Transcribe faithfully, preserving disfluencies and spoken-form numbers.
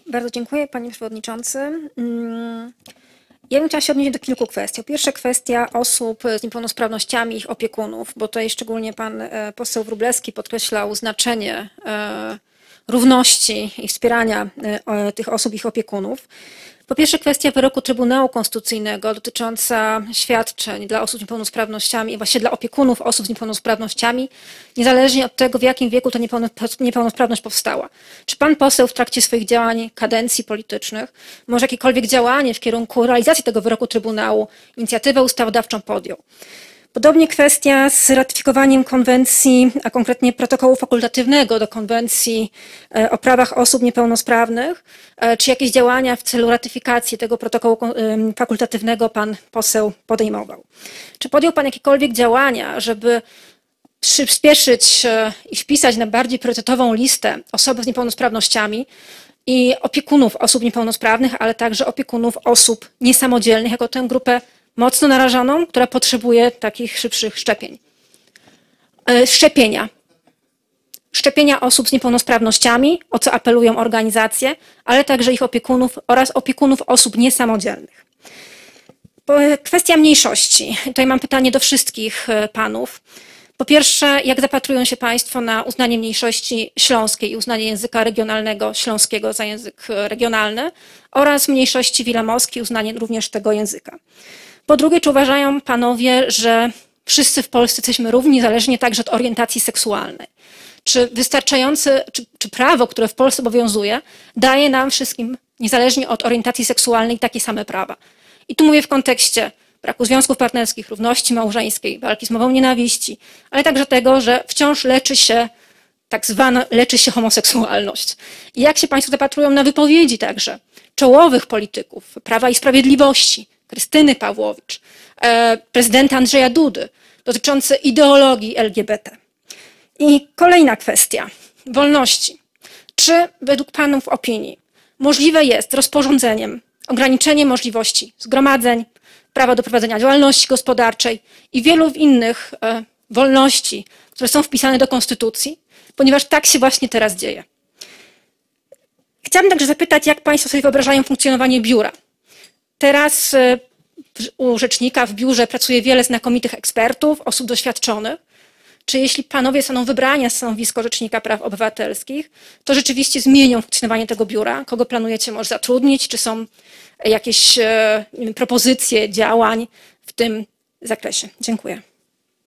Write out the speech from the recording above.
Bardzo dziękuję, panie przewodniczący. Ja bym chciała się odnieść do kilku kwestii. Pierwsza kwestia osób z niepełnosprawnościami i ich opiekunów, bo tutaj szczególnie pan poseł Wróblewski podkreślał znaczenie równości i wspierania tych osób i ich opiekunów. Po pierwsze kwestia wyroku Trybunału Konstytucyjnego dotycząca świadczeń dla osób z niepełnosprawnościami i właśnie dla opiekunów osób z niepełnosprawnościami, niezależnie od tego, w jakim wieku ta niepełnosprawność powstała. Czy pan poseł w trakcie swoich działań, kadencji politycznych, może jakiekolwiek działanie w kierunku realizacji tego wyroku Trybunału, inicjatywę ustawodawczą podjął? Podobnie kwestia z ratyfikowaniem konwencji, a konkretnie protokołu fakultatywnego do konwencji o prawach osób niepełnosprawnych. Czy jakieś działania w celu ratyfikacji tego protokołu fakultatywnego pan poseł podejmował? Czy podjął pan jakiekolwiek działania, żeby przyspieszyć i wpisać na bardziej priorytetową listę osoby z niepełnosprawnościami i opiekunów osób niepełnosprawnych, ale także opiekunów osób niesamodzielnych jako tę grupę mocno narażoną, która potrzebuje takich szybszych szczepień. Szczepienia. Szczepienia osób z niepełnosprawnościami, o co apelują organizacje, ale także ich opiekunów oraz opiekunów osób niesamodzielnych. Kwestia mniejszości. Tutaj mam pytanie do wszystkich panów. Po pierwsze, jak zapatrują się państwo na uznanie mniejszości śląskiej i uznanie języka regionalnego śląskiego za język regionalny oraz mniejszości wilamowskiej, uznanie również tego języka? Po drugie, czy uważają panowie, że wszyscy w Polsce jesteśmy równi, niezależnie także od orientacji seksualnej? Czy wystarczające, czy, czy prawo, które w Polsce obowiązuje, daje nam wszystkim, niezależnie od orientacji seksualnej, takie same prawa? I tu mówię w kontekście braku związków partnerskich, równości małżeńskiej, walki z mową nienawiści, ale także tego, że wciąż leczy się, tak zwana, leczy się homoseksualność. I jak się państwo zapatrują na wypowiedzi także czołowych polityków Prawa i Sprawiedliwości, Krystyny Pawłowicz, prezydenta Andrzeja Dudy, dotyczące ideologii L G B T. I kolejna kwestia, wolności. Czy według panów opinii możliwe jest rozporządzeniem ograniczenie możliwości zgromadzeń, prawa do prowadzenia działalności gospodarczej i wielu innych wolności, które są wpisane do Konstytucji, ponieważ tak się właśnie teraz dzieje. Chciałabym także zapytać, jak państwo sobie wyobrażają funkcjonowanie biura. Teraz u rzecznika w biurze pracuje wiele znakomitych ekspertów, osób doświadczonych. Czy jeśli panowie zostaną wybrani na stanowisko Rzecznika Praw Obywatelskich, to rzeczywiście zmienią funkcjonowanie tego biura? Kogo planujecie może zatrudnić? Czy są jakieś propozycje działań w tym zakresie? Dziękuję.